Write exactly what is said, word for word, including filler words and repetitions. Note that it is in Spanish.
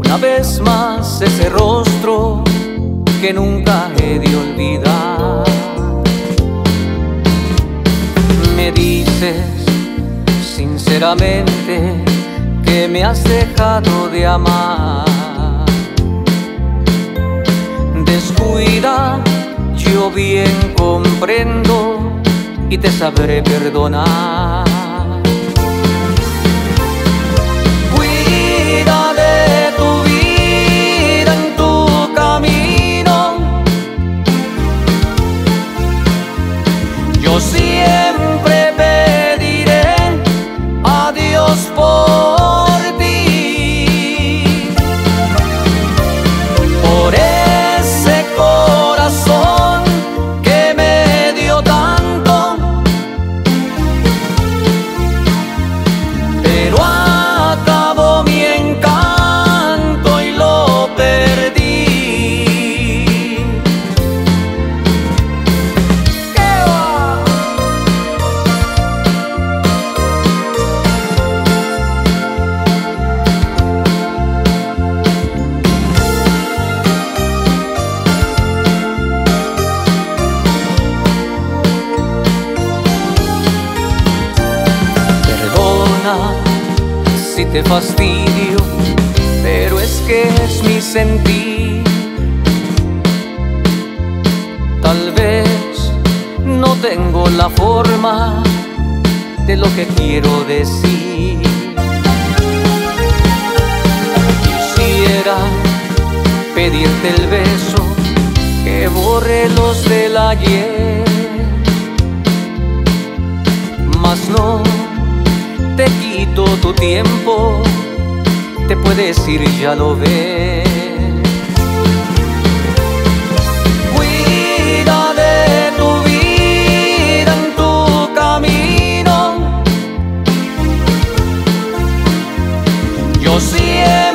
una vez más ese rostro que nunca he de olvidar. Me dices sinceramente que me has dejado de amar. Descuida, yo bien comprendo y te sabré perdonar. Cuida de tu vida en tu camino. Yo siempre pediré a Dios por ti, por ese corazón que me dio tanto, pero acabó mi encanto y lo perdí. ¿Qué va? Perdona si te fastidio, pero es que es mi sentir. Tal vez no tengo la forma de lo que quiero decir. Quisiera pedirte el beso que borre los del ayer, mas no te quito tu tiempo, te puedes ir, ya lo ves. Cuida de tu vida en tu camino. Yo siempre